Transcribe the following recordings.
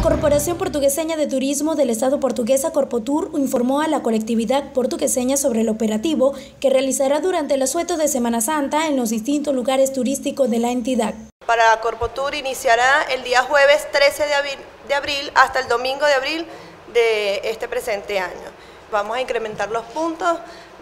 Corporación Portugueseña de Turismo del Estado portuguesa Corpotur informó a la colectividad portugueseña sobre el operativo que realizará durante el asueto de Semana Santa en los distintos lugares turísticos de la entidad. Para Corpotur iniciará el día jueves 13 de abril hasta el domingo de abril de este presente año. Vamos a incrementar los puntos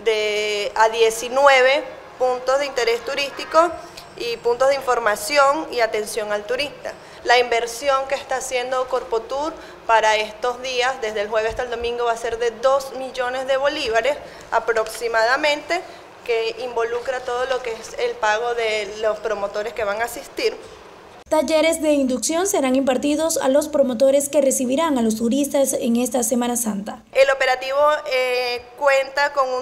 a 19 puntos de interés turístico y puntos de información y atención al turista. La inversión que está haciendo Corpotur para estos días, desde el jueves hasta el domingo, va a ser de 2 millones de bolívares aproximadamente, que involucra todo lo que es el pago de los promotores que van a asistir. Talleres de inducción serán impartidos a los promotores que recibirán a los turistas en esta Semana Santa. El operativo cuenta con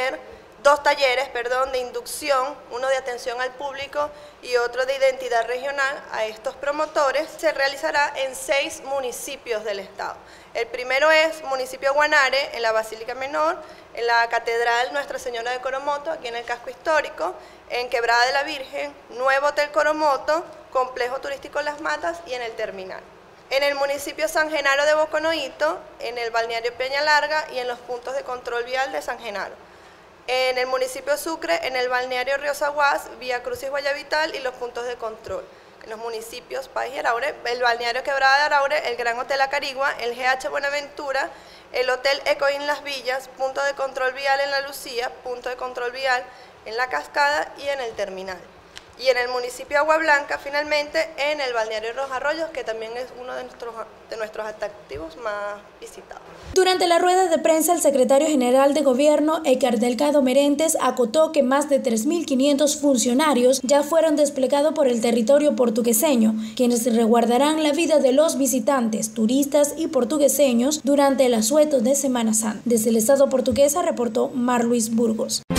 dos talleres de inducción, uno de atención al público y otro de identidad regional a estos promotores. Se realizará en 6 municipios del estado. El primero es municipio Guanare, en la Basílica Menor, en la Catedral Nuestra Señora de Coromoto, aquí en el casco histórico, en Quebrada de la Virgen, Nuevo Hotel Coromoto, Complejo Turístico Las Matas y en el terminal. En el municipio San Genaro de Boconoito, en el balneario Peña Larga y en los puntos de control vial de San Genaro. En el municipio Sucre, en el balneario Río Zaguás, Vía Crucis Guayavital y los puntos de control. En los municipios Páez y Araure, el balneario Quebrada de Araure, el Gran Hotel Acarigua, el GH Buenaventura, el Hotel Ecoin Las Villas, punto de control vial en La Lucía, punto de control vial en La Cascada y en el terminal. Y en el municipio Agua Blanca, finalmente, en el balneario Los Arroyos, que también es uno de nuestros atractivos más visitados. Durante la rueda de prensa, el secretario general de Gobierno, Edgar Delgado Merentes, acotó que más de 3.500 funcionarios ya fueron desplegados por el territorio portugueseño, quienes resguardarán la vida de los visitantes, turistas y portugueseños durante el asueto de Semana Santa. Desde el Estado portuguesa reportó Mar Luis Burgos.